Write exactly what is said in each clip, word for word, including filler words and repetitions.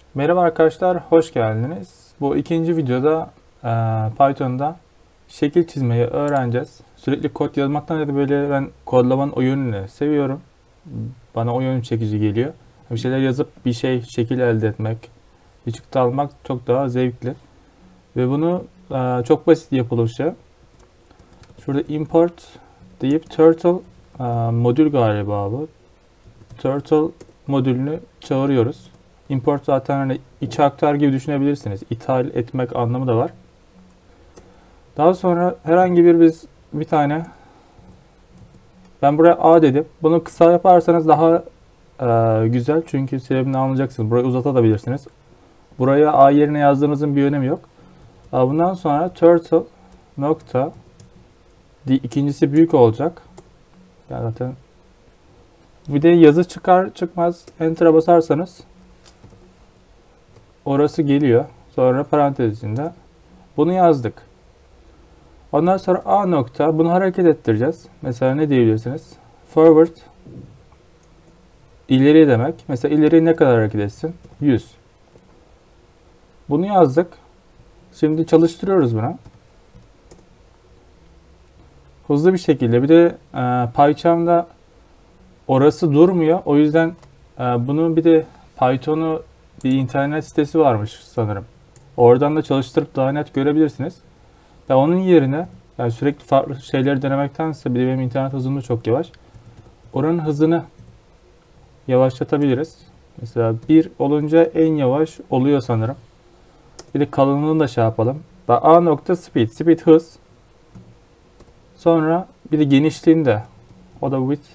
Merhaba arkadaşlar, hoş geldiniz. Bu ikinci videoda e, Python'da şekil çizmeyi öğreneceğiz. Sürekli kod yazmaktan ya da böyle ben kodlamanın o yönünü seviyorum. Bana o yön çekici geliyor. Bir şeyler yazıp bir şey, şekil elde etmek, bir çıktı almak çok daha zevkli. Ve bunu e, çok basit yapılışı. Şurada import deyip turtle e, modül galiba bu. Turtle modülünü çağırıyoruz. Import zaten hani içe aktar gibi düşünebilirsiniz. İthal etmek anlamı da var. Daha sonra herhangi bir biz bir tane ben buraya A dedim. Bunu kısa yaparsanız daha e, güzel. Çünkü sebebini anlayacaksınız. Burayı uzatabilirsiniz. Buraya A yerine yazdığınızın bir önemi yok. Bundan sonra turtle nokta ikincisi büyük olacak. Yani zaten bir de yazı çıkar çıkmaz enter'a basarsanız orası geliyor. Sonra parantez içinde bunu yazdık. Ondan sonra A nokta bunu hareket ettireceğiz. Mesela ne diyebilirsiniz? Forward ileri demek. Mesela ileri ne kadar hareket etsin? yüz. Bunu yazdık. Şimdi çalıştırıyoruz bunu. Hızlı bir şekilde. Bir de e, PyCharm'da orası durmuyor. O yüzden e, bunun bir de Python'u bir internet sitesi varmış sanırım. Oradan da çalıştırıp daha net görebilirsiniz. Ve onun yerine yani sürekli farklı şeyleri denemektense bir de benim internet hızım da çok yavaş. Oranın hızını yavaşlatabiliriz. Mesela bir olunca en yavaş oluyor sanırım. Bir de kalınlığını da şey yapalım. A nokta speed. Speed hız. Sonra bir de genişliğinde. O da width.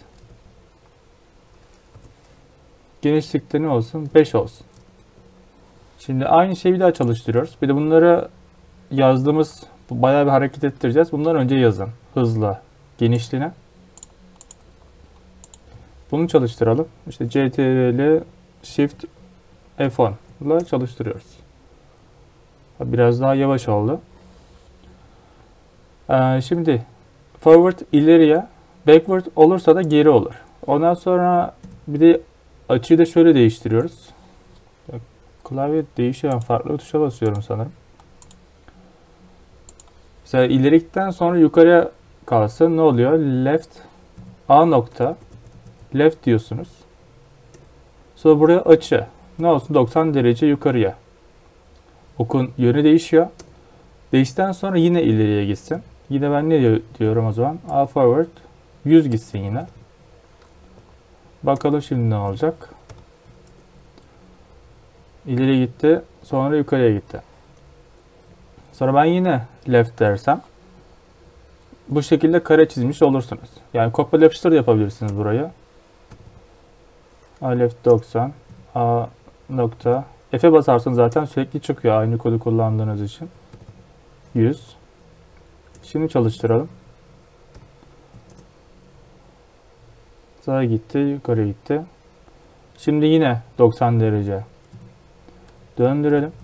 Genişlikte ne olsun? beş olsun. Şimdi aynı şeyi bir daha çalıştırıyoruz. Bir de bunları yazdığımız bayağı bir hareket ettireceğiz. Bundan önce yazın. Hızla genişliğine. Bunu çalıştıralım. İşte Ctrl Shift F on ile çalıştırıyoruz. Biraz daha yavaş oldu. Ee, şimdi forward ileriye, backward olursa da geri olur. Ondan sonra bir de açıyı da şöyle değiştiriyoruz. Klavye değişiyor. Farklı bir tuşa basıyorum sanırım. Mesela ilerikten sonra yukarıya kalsın. Ne oluyor? Left A nokta left diyorsunuz. Sonra buraya açı. Ne olsun? doksan derece yukarıya. Okun yönü değişiyor. Değiştikten sonra yine ileriye gitsin. Yine ben ne diyorum o zaman? A forward yüz gitsin yine. Bakalım şimdi ne olacak. İleri gitti. Sonra yukarıya gitti. Sonra ben yine left dersem bu şekilde kare çizmiş olursunuz. Yani kopyala yapıştır da yapabilirsiniz burayı. A left doksan. A nokta. F'e basarsanız zaten sürekli çıkıyor aynı kodu kullandığınız için. yüz. Şimdi çalıştıralım. Sağa gitti, yukarı gitti. Şimdi yine doksan derece. Döndürelim.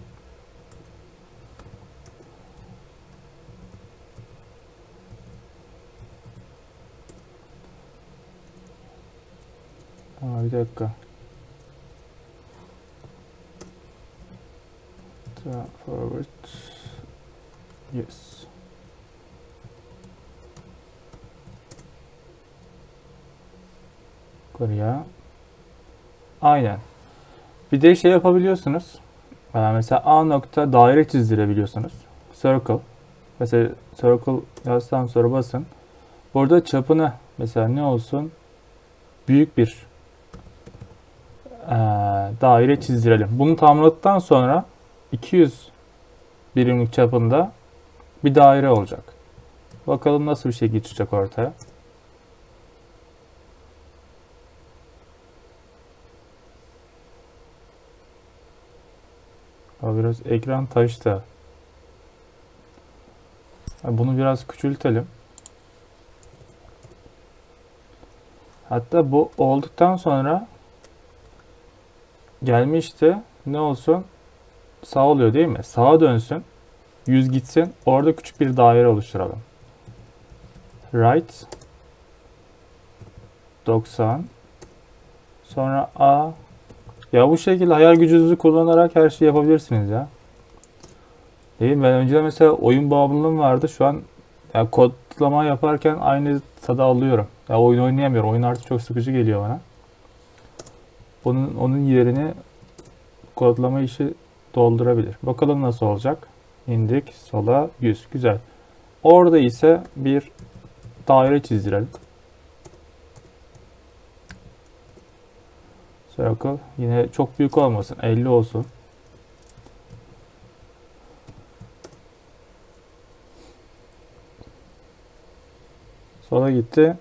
Aa, bir dakika. Forward. Yes. Yukarıya. Aynen. Bir de şey yapabiliyorsunuz. Mesela A nokta daire çizdirebiliyorsunuz. Circle. Mesela circle yazdıktan sonra basın. Burada çapını mesela ne olsun? Büyük bir e, daire çizdirelim. Bunu tamamladıktan sonra iki yüz birimlik çapında bir daire olacak. Bakalım nasıl bir şey çıkacak ortaya. Biraz ekran taştı. Bunu biraz küçültelim. Hatta bu olduktan sonra gelmişti. Ne olsun? Sağ oluyor değil mi? Sağa dönsün. yüz gitsin. Orada küçük bir daire oluşturalım. Right. doksan. Sonra A Ya bu şekilde hayal gücünüzü kullanarak her şeyi yapabilirsiniz ya. Değil mi? Ben önceden mesela oyun bağımlılığım vardı. Şu an ya kodlama yaparken aynı tadı alıyorum. Ya oyun oynayamıyorum. Oyun artık çok sıkıcı geliyor bana. Bunun onun yerini kodlama işi doldurabilir. Bakalım nasıl olacak. İndik sola yüz. Güzel. Orada ise bir daire çizdirelim. Circle. Yine çok büyük olmasın. elli olsun. Sola gitti.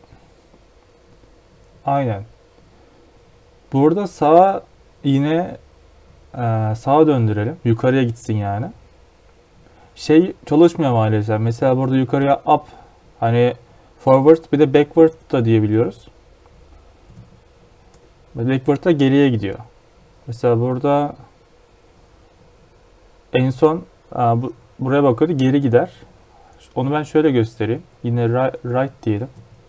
Aynen. Burada sağa yine e, sağa döndürelim. Yukarıya gitsin yani. Şey çalışmıyor maalesef. Mesela burada yukarıya up, hani forward bir de backward da diyebiliyoruz. Backward da geriye gidiyor. Mesela burada en son a, bu, buraya bakıyordu, geri gider. Onu ben şöyle göstereyim. Yine right, right diyelim.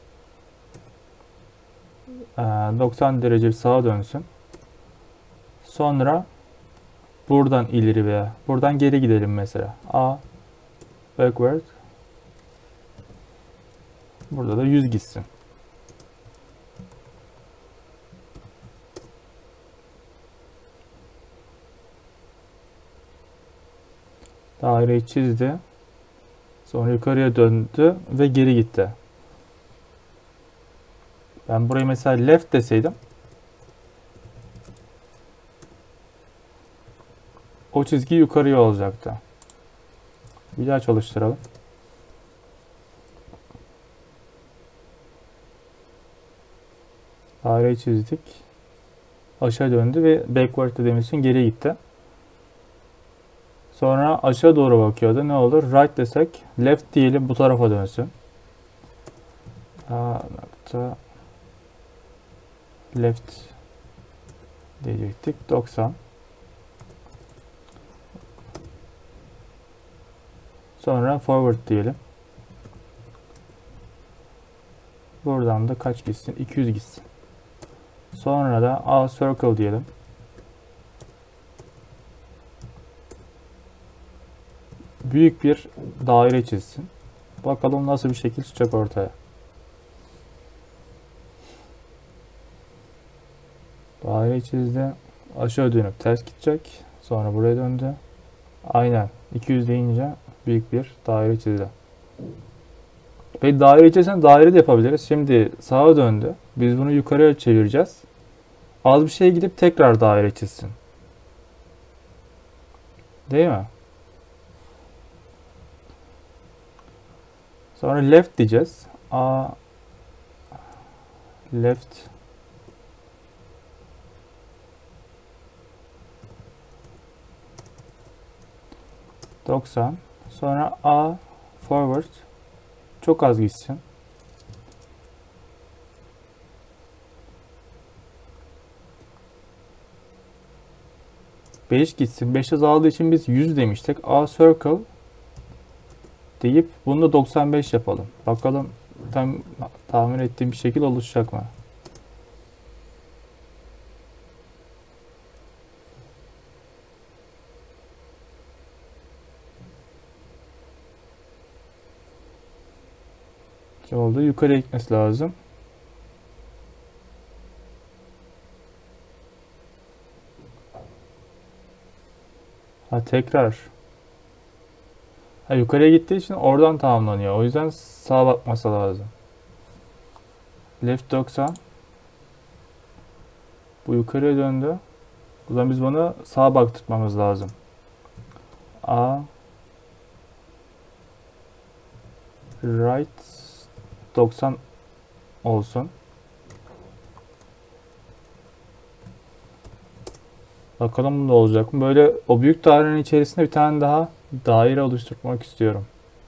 A, doksan derece sağa dönsün. Sonra buradan ileri veya buradan geri gidelim mesela. A backward. Burada da yüz gitsin. Daireyi çizdi. Sonra yukarıya döndü ve geri gitti. Ben burayı mesela left deseydim, o çizgi yukarıya olacaktı. Bir daha çalıştıralım. Daireyi çizdik. Aşağı döndü ve backward dediğimiz için geri gitti. Sonra aşağı doğru bakıyordu. Ne olur? Right desek, left diyelim, bu tarafa dönsün. A nokta left diyecektik. doksan. Sonra forward diyelim. Buradan da kaç gitsin? iki yüz gitsin. Sonra da A circle diyelim. Büyük bir daire çizsin. Bakalım nasıl bir şekil çıkacak ortaya. Daire çizdi. Aşağı dönüp ters gidecek. Sonra buraya döndü. Aynen. iki yüz deyince büyük bir daire çizdi. Peki daire çizsen daire de yapabiliriz. Şimdi sağa döndü. Biz bunu yukarıya çevireceğiz. Az bir şey gidip tekrar daire çizsin. Değil mi? Sonra left diyeceğiz. A left doksan. Sonra A forward çok az gitsin. beş gitsin. beş azaldığı için biz yüz demiştik. A circle deyip bunu da doksan beş yapalım. Bakalım tam tahmin ettiğim bir şekil oluşacak mı? Ne oldu? Yukarıya gitmesi lazım. Ha tekrar. Ha, yukarıya gittiği için oradan tamamlanıyor. O yüzden sağa bakması lazım. Left doksan. Bu yukarıya döndü. O zaman biz bunu sağa baktırmamız lazım. A right doksan olsun. Bakalım ne olacak mı? Böyle o büyük dairenin içerisinde bir tane daha daire oluşturmak istiyorum.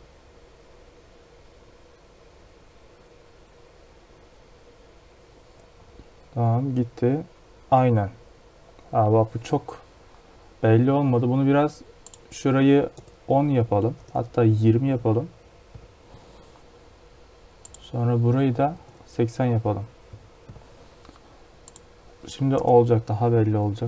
Tamam gitti. Aynen. Aa, bak bu çok belli olmadı. Bunu biraz şurayı on yapalım. Hatta yirmi yapalım. Sonra burayı da seksen yapalım. Şimdi olacak, daha belli olacak.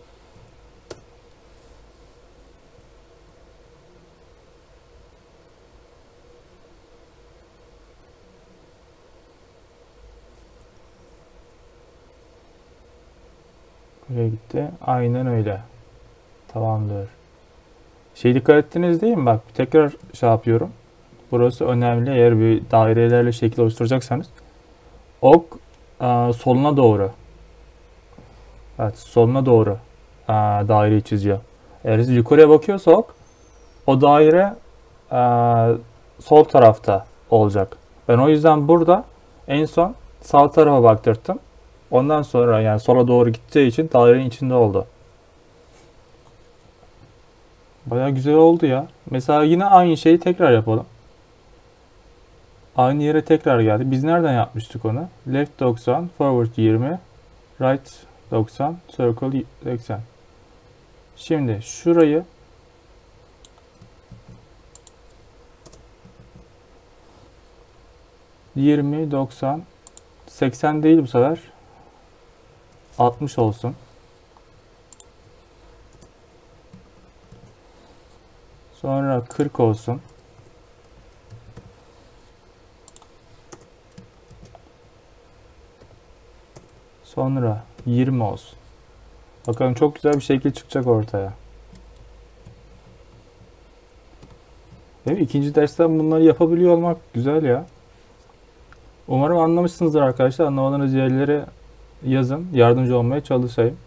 Buraya gitti. Aynen öyle. Tamamdır. Şey, dikkat ettiniz değil mi? Bak tekrar şey yapıyorum. Burası önemli. Eğer bir dairelerle şekil oluşturacaksanız. Ok e, soluna doğru. Evet, soluna doğru e, daireyi çiziyor. Eğer siz yukarıya bakıyorsa ok, o daire e, sol tarafta olacak. Ben o yüzden burada en son sağ tarafa baktırdım. Ondan sonra yani sola doğru gideceği için dairenin içinde oldu. Baya güzel oldu ya. Mesela yine aynı şeyi tekrar yapalım. Aynı yere tekrar geldi. Biz nereden yapmıştık onu? Left doksan, forward yirmi, right doksan, circle seksen. Şimdi şurayı yirmi, doksan, seksen değil bu sefer. altmış olsun. Sonra kırk olsun. Sonra yirmi olsun. Bakalım çok güzel bir şekil çıkacak ortaya. Değil mi? İkinci dersten bunları yapabiliyor olmak güzel ya. Umarım anlamışsınızdır arkadaşlar. Anlamadığınız yerleri yazın. Yardımcı olmaya çalışayım.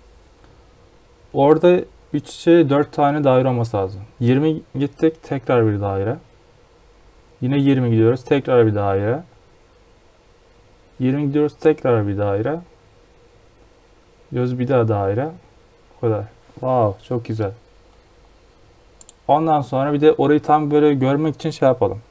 Orada iç içe dört tane daire olması lazım. yirmi gittik. Tekrar bir daire. Yine yirmi gidiyoruz. Tekrar bir daire. yirmi gidiyoruz. Tekrar bir daire. Gidiyoruz bir daha daire. Bu kadar. Wow, çok güzel. Ondan sonra bir de orayı tam böyle görmek için şey yapalım.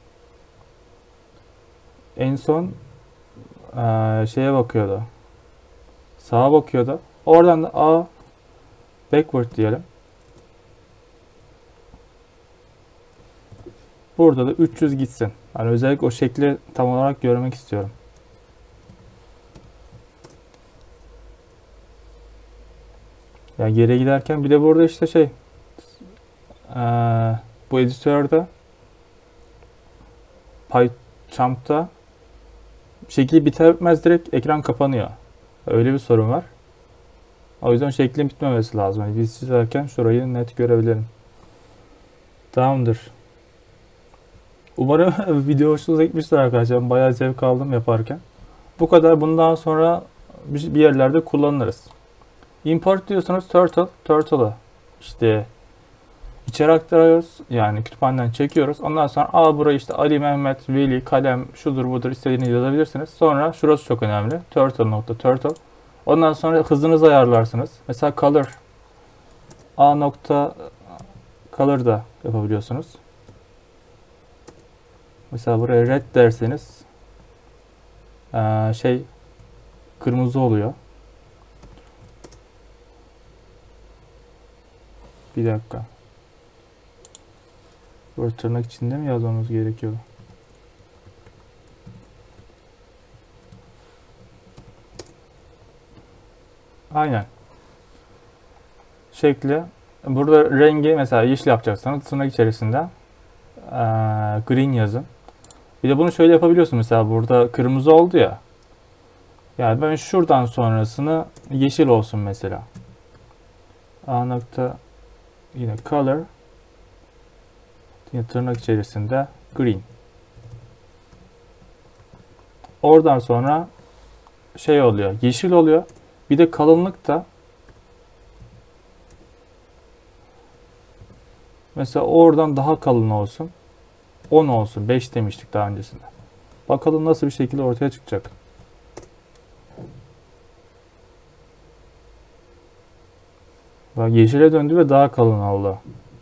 En son eee, şeye bakıyordu. Sağa bakıyordu. Oradan da A backward diyelim. Burada da üç yüz gitsin. Yani özellikle o şekli tam olarak görmek istiyorum. Yani geri giderken bir de burada işte şey eee, bu editörde PyChump'ta şekli biter bitmez direkt ekran kapanıyor. Öyle bir sorun var. O yüzden şeklin bitmemesi lazım. Yani biz çizerken şurayı net görebilirim. Tamamdır. Umarım video hoşunuza gitmiştir arkadaşlar. Ben bayağı zevk aldım yaparken. Bu kadar. Bundan sonra bir yerlerde kullanırız. Import diyorsanız turtle, turtle'ı işte içeri aktarıyoruz. Yani kütüphaneden çekiyoruz. Ondan sonra a burayı işte Ali, Mehmet, Veli, kalem, şudur budur istediğinizi yazabilirsiniz. Sonra şurası çok önemli. Turtle nokta turtle. Ondan sonra hızınızı ayarlarsınız. Mesela color a nokta color da yapabiliyorsunuz. Mesela buraya red derseniz ee, şey kırmızı oluyor. Bir dakika. Burada tırnak içinde mi yazmamız gerekiyor? Aynen. Şekli. Burada rengi mesela yeşil yapacaksanız tırnak içerisinde ee, green yazın. Bir de bunu şöyle yapabiliyorsun. Mesela burada kırmızı oldu ya. Yani ben şuradan sonrasını yeşil olsun mesela. A nokta yine color yine tırnak içerisinde green. Oradan sonra şey oluyor. Yeşil oluyor. Bir de kalınlık da mesela oradan daha kalın olsun. on olsun. beş demiştik daha öncesinde. Bakalım nasıl bir şekilde ortaya çıkacak. Bak yeşile döndü ve daha kalın oldu.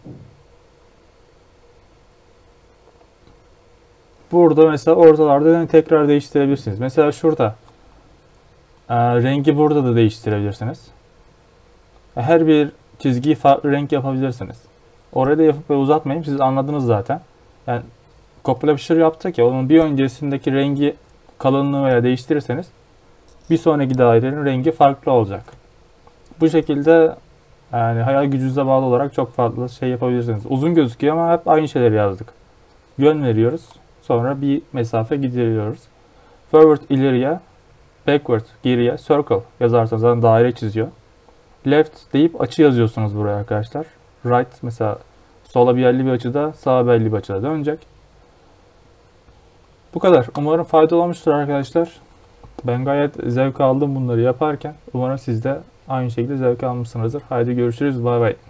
Burada mesela ortalarda tekrar değiştirebilirsiniz. Mesela şurada e, rengi burada da değiştirebilirsiniz. Her bir çizgiyi farklı renk yapabilirsiniz. Orayı da yapıp uzatmayayım. Siz anladınız zaten. Yani kopyala yapıştır yaptık ya. Onun bir öncesindeki rengi kalınlığı veya değiştirirseniz bir sonraki dairenin rengi farklı olacak. Bu şekilde yani hayal gücünüze bağlı olarak çok fazla şey yapabilirsiniz. Uzun gözüküyor ama hep aynı şeyleri yazdık. Yön veriyoruz. Sonra bir mesafe gideriyoruz. Forward ileriye, backward geriye, circle yazarsanız zaten daire çiziyor. Left deyip açı yazıyorsunuz buraya arkadaşlar. Right mesela sola belli bir açıda, sağa belli bir açıda dönecek. Bu kadar. Umarım faydalı olmuştur arkadaşlar. Ben gayet zevk aldım bunları yaparken. Umarım siz de aynı şekilde zevk almışsınızdır. Haydi görüşürüz. Bay bay.